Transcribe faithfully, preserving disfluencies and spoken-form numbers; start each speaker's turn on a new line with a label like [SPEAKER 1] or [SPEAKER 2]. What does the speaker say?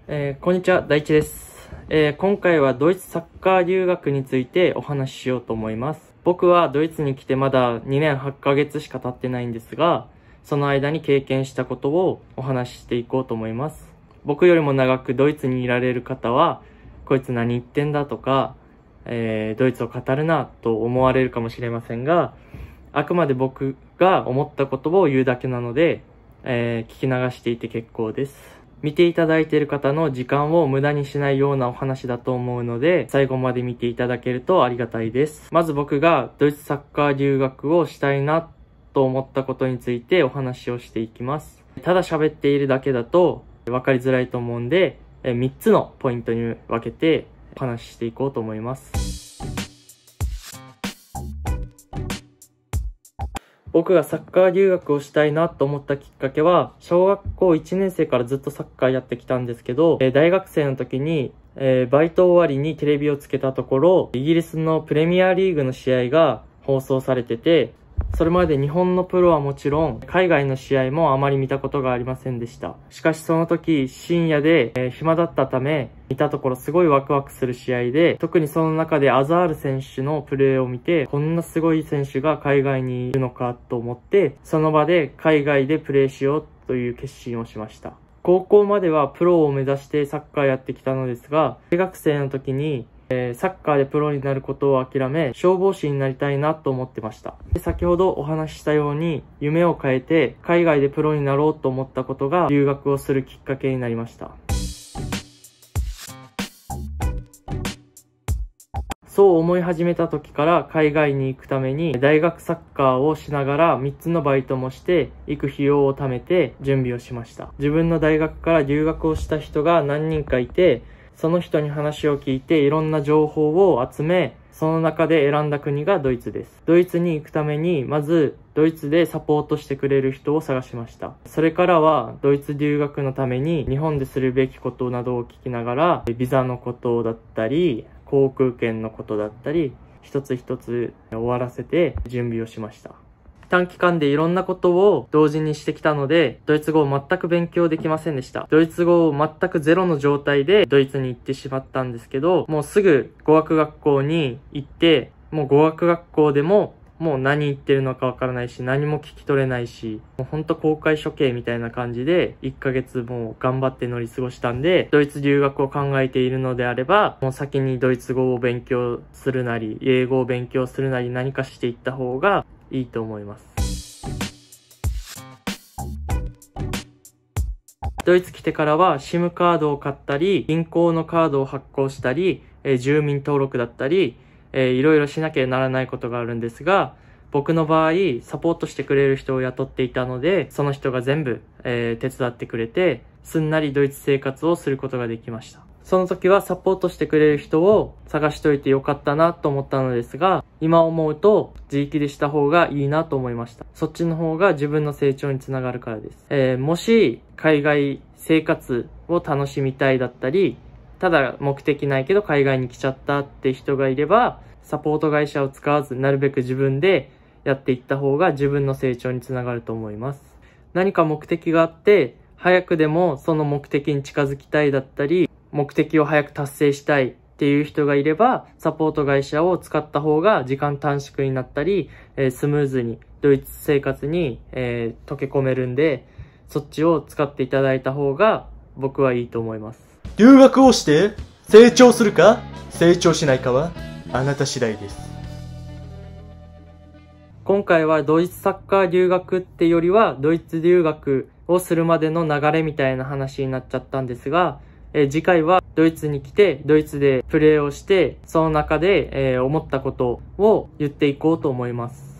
[SPEAKER 1] えー、こんにちは、大地です、えー。今回はドイツサッカー留学についてお話ししようと思います。僕はドイツに来てまだにねんはちかげつしか経ってないんですが、その間に経験したことをお話ししていこうと思います。僕よりも長くドイツにいられる方は、こいつ何言ってんだとか、えー、ドイツを語るなと思われるかもしれませんが、あくまで僕が思ったことを言うだけなので、えー、聞き流していて結構です。見ていただいている方の時間を無駄にしないようなお話だと思うので、最後まで見ていただけるとありがたいです。まず僕がドイツサッカー留学をしたいなと思ったことについてお話をしていきます。ただ喋っているだけだと分かりづらいと思うんで、みっつのポイントに分けてお話ししていこうと思います。僕がサッカー留学をしたいなと思ったきっかけは、小学校いちねん生からずっとサッカーやってきたんですけど、大学生の時に、えー、バイト終わりにテレビをつけたところ、イギリスのプレミアリーグの試合が放送されてて、それまで日本のプロはもちろん、海外の試合もあまり見たことがありませんでした。しかしその時、深夜で、えー、暇だったため、見たところすごいワクワクする試合で、特にその中でアザール選手のプレーを見て、こんなすごい選手が海外にいるのかと思って、その場で海外でプレーしようという決心をしました。高校まではプロを目指してサッカーやってきたのですが、大学生の時に、えー、サッカーでプロになることを諦め、消防士になりたいなと思ってました。で、先ほどお話ししたように、夢を変えて海外でプロになろうと思ったことが留学をするきっかけになりました。そう思い始めた時から海外に行くために大学サッカーをしながらみっつのバイトもして行く費用を貯めて準備をしました。自分の大学から留学をした人が何人かいて、その人に話を聞いていろんな情報を集め、その中で選んだ国がドイツです。ドイツに行くためにまずドイツでサポートしてくれる人を探しました。それからはドイツ留学のために日本でするべきことなどを聞きながら、ビザのことだったり航空券のことだったり一つ一つ終わらせて準備をしました。短期間でいろんなことを同時にしてきたので、ドイツ語を全く勉強できませんでした。ドイツ語を全くゼロの状態でドイツに行ってしまったんですけど、もうすぐ語学学校に行って、もう語学学校でももう何言ってるのかわからないし、何も聞き取れないし、もうほんと公開処刑みたいな感じで、いっかげつもう頑張って乗り過ごしたんで、ドイツ留学を考えているのであれば、もう先にドイツ語を勉強するなり、英語を勉強するなり何かしていった方がいいと思います。ドイツ来てからは SIM カードを買ったり、銀行のカードを発行したり、えー、住民登録だったり、えー、いろいろしなきゃならないことがあるんですが、僕の場合、サポートしてくれる人を雇っていたので、その人が全部、えー、手伝ってくれて、すんなりドイツ生活をすることができました。その時はサポートしてくれる人を探しといてよかったなと思ったのですが、今思うと自力でした方がいいなと思いました。そっちの方が自分の成長につながるからです。えー、もし海外生活を楽しみたいだったり、ただ目的ないけど海外に来ちゃったって人がいれば、サポート会社を使わずなるべく自分でやっていった方が自分の成長につながると思います。何か目的があって、早くでもその目的に近づきたいだったり、目的を早く達成したいっていう人がいれば、サポート会社を使った方が時間短縮になったり、えー、スムーズにドイツ生活に、えー、溶け込めるんで、そっちを使っていただいた方が僕はいいと思います。
[SPEAKER 2] 留学をして成長するか成長しないかはあなた次第です。
[SPEAKER 1] 今回はドイツサッカー留学ってよりはドイツ留学をするまでの流れみたいな話になっちゃったんですが、えー、次回はドイツに来てドイツでプレーをして、その中で、えー、思ったことを言っていこうと思います。